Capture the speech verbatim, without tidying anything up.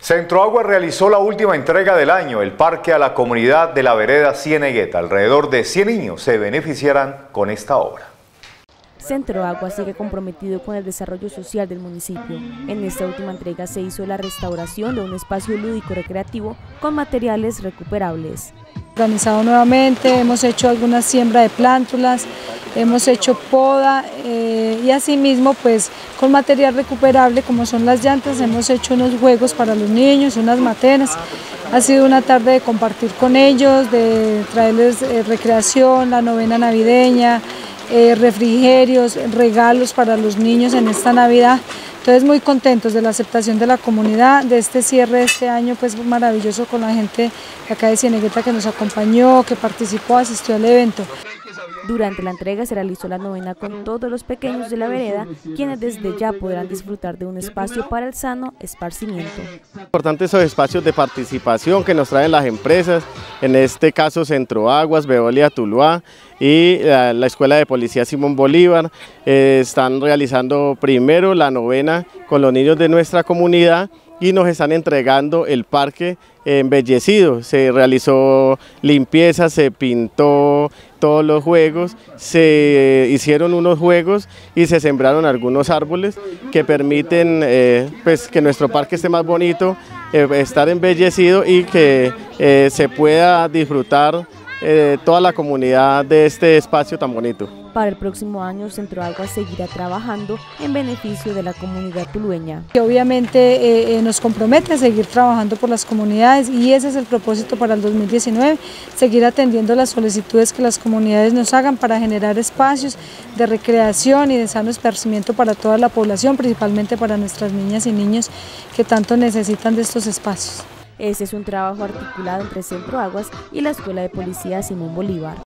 Centroagua realizó la última entrega del año, el parque a la comunidad de la vereda Cienegueta. Alrededor de cien niños se beneficiarán con esta obra. Centroagua sigue comprometido con el desarrollo social del municipio. En esta última entrega se hizo la restauración de un espacio lúdico recreativo con materiales recuperables. Organizado nuevamente, hemos hecho alguna siembra de plántulas, hemos hecho poda eh, y asimismo pues con material recuperable como son las llantas hemos hecho unos juegos para los niños, unas matenas. Ha sido una tarde de compartir con ellos, de traerles eh, recreación, la novena navideña, eh, refrigerios, regalos para los niños en esta Navidad. Entonces muy contentos de la aceptación de la comunidad, de este cierre de este año pues maravilloso con la gente de acá de Cienegueta que nos acompañó, que participó, asistió al evento. Durante la entrega se realizó la novena con todos los pequeños de la vereda, quienes desde ya podrán disfrutar de un espacio para el sano esparcimiento. Importantes esos espacios de participación que nos traen las empresas, en este caso Centroaguas, Veolia Tuluá y la, la Escuela de Policía Simón Bolívar, eh, están realizando primero la novena con los niños de nuestra comunidad y nos están entregando el parque embellecido. Se realizó limpieza, se pintó todos los juegos, se hicieron unos juegos y se sembraron algunos árboles que permiten eh, pues, que nuestro parque esté más bonito, eh, estar embellecido y que eh, se pueda disfrutar eh, toda la comunidad de este espacio tan bonito. Para el próximo año, Centroagua seguirá trabajando en beneficio de la comunidad tulueña. Que obviamente eh, eh, nos compromete a seguir trabajando por las comunidades y ese es el propósito para el dos mil diecinueve, seguir atendiendo las solicitudes que las comunidades nos hagan para generar espacios de recreación y de sano esparcimiento para toda la población, principalmente para nuestras niñas y niños que tanto necesitan de estos espacios. Ese es un trabajo articulado entre Centroaguas y la Escuela de Policía Simón Bolívar.